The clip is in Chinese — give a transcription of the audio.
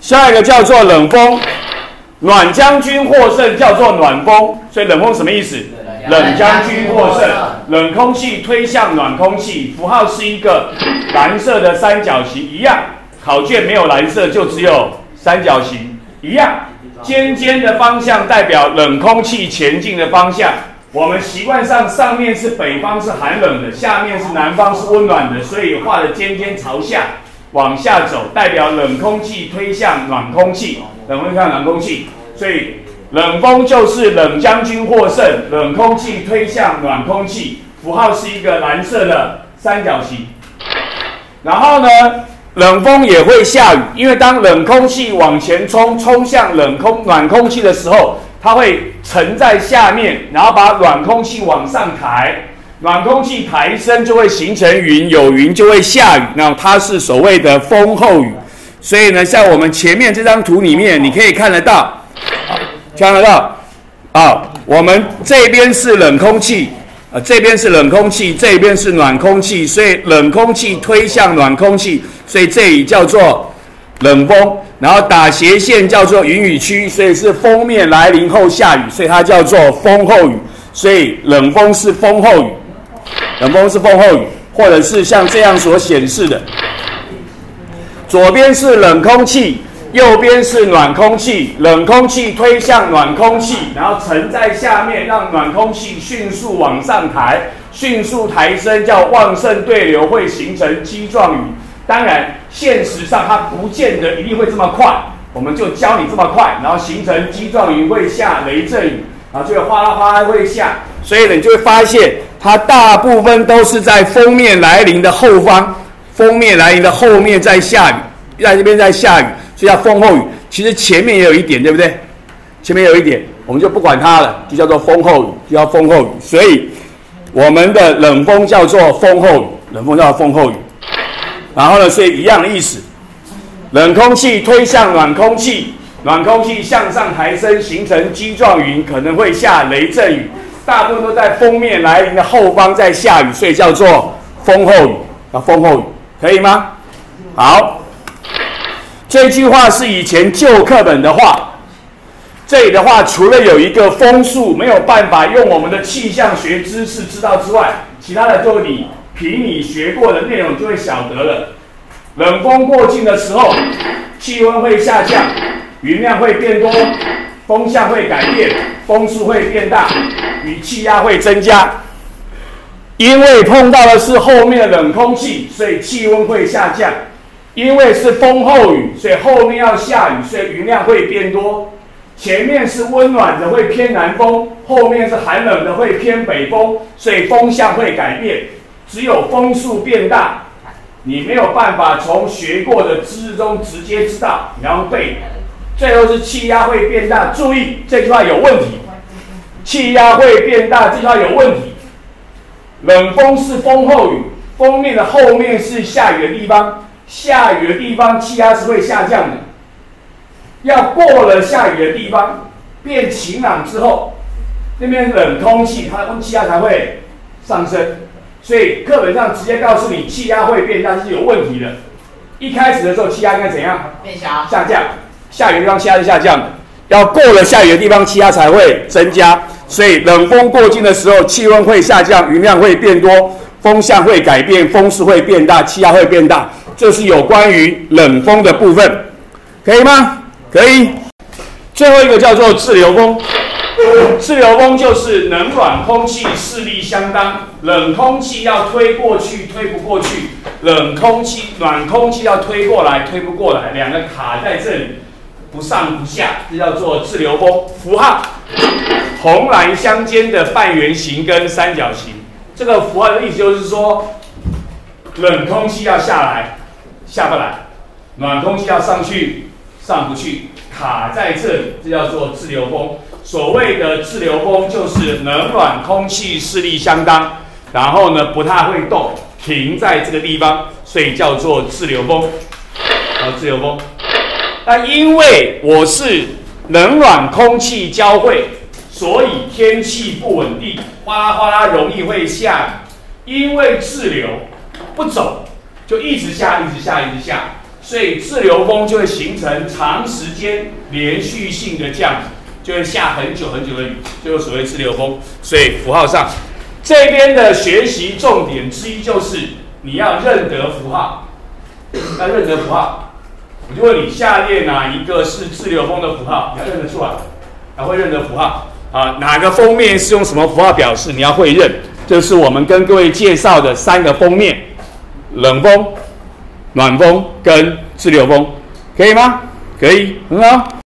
下一个叫做冷风，暖将军获胜叫做暖风，所以冷风什么意思？冷将军获胜，冷空气推向暖空气，符号是一个蓝色的三角形，一样。考卷没有蓝色，就只有三角形，一样。尖尖的方向代表冷空气前进的方向。我们习惯上面是北方是寒冷的，下面是南方是温暖的，所以画的尖尖朝下往下走，代表冷空气推向暖空气，冷空气推向暖空气，所以冷风就是冷将军获胜，冷空气推向暖空气，符号是一个蓝色的三角形。然后呢，冷风也会下雨，因为当冷空气往前冲向暖空气的时候，它会沉在下面，然后把暖空气往上抬，暖空气抬升就会形成云，有云就会下雨，那它是所谓的风后雨。所以呢，像我们前面这张图里面，你可以看得到，我们这边是冷空气，这边是冷空气，这边是暖空气，所以冷空气推向暖空气，所以这里叫做冷风。然后打斜线叫做云雨区，所以是锋面来临后下雨，所以它叫做风后雨。所以冷风是风后雨，冷风是风后雨，或者是像这样所显示的，左边是冷空气，右边是暖空气，冷空气推向暖空气，然后沉在下面，让暖空气迅速往上抬，迅速抬升叫旺盛对流，会形成激状雨。当然，现实上它不见得一定会这么快，我们就教你这么快，然后形成激状云会下雷阵雨，然后就会哗啦哗啦会下，所以呢，你就会发现它大部分都是在锋面来临的后方，锋面来临的后面在下雨，在这边在下雨，所以叫风后雨。其实前面也有一点，对不对？前面有一点，我们就不管它了，就叫做风后雨，就叫风后雨。所以我们的冷风叫做风后雨，冷风叫做风后雨。然后呢，所以一样的意思，冷空气推向暖空气，暖空气向上抬升，形成激状云，可能会下雷阵雨，大部分都在锋面来临的后方在下雨，所以叫做风后雨，风后雨，可以吗？好，这句话是以前旧课本的话，这里的话除了有一个风速没有办法用我们的气象学知识知道之外，其他的就凭你学过的内容就会晓得了。冷风过境的时候，气温会下降，云量会变多，风向会改变，风速会变大，与气压会增加。因为碰到的是后面的冷空气，所以气温会下降。因为是风后雨，所以后面要下雨，所以云量会变多。前面是温暖的，会偏南风；后面是寒冷的，会偏北风，所以风向会改变。只有风速变大，你没有办法从学过的知识中直接知道，你要背。最后是气压会变大，注意这句话有问题。气压会变大，这句话有问题。冷风是风后雨，锋面的后面是下雨的地方，下雨的地方气压是会下降的。要过了下雨的地方，变晴朗之后，那边冷空气，它的气压才会上升。所以课本上直接告诉你气压会变大是有问题的。一开始的时候气压应该怎样？ 变小， 下降。下雨的地方气压是下降的，要过了下雨的地方气压才会增加。所以冷风过境的时候，气温会下降，云量会变多，风向会改变，风势会变大，气压会变大。这是有关于冷风的部分，可以吗？可以。最后一个叫做滞留风。滞留风就是冷暖空气势力相当，冷空气要推过去推不过去，暖空气要推过来推不过来，两个卡在这里，不上不下，这叫做滞留风。符号红蓝相间的半圆形跟三角形，这个符号的意思就是说，冷空气要下来下不来，暖空气要上去上不去，卡在这里，这叫做滞留风。所谓的滞留风就是冷暖空气势力相当，然后呢不太会动，停在这个地方，所以叫做滞留风。滞留风。那因为我是冷暖空气交汇，所以天气不稳定，哗啦哗啦容易会下雨。因为滞留不走，就一直下，一直下，一直下。 所以滞留风就会形成长时间连续性的降雨，就会下很久很久的雨，就是所谓滞留风。所以符号上这边的学习重点之一就是你要认得符号，要认得符号。我就问你，下列哪一个是滞留风的符号？你要认得出来，还会认得符号啊？哪个封面是用什么符号表示？你要会认。这是我们跟各位介绍的3个封面：冷风、暖风跟滞留风，可以吗？可以，很好。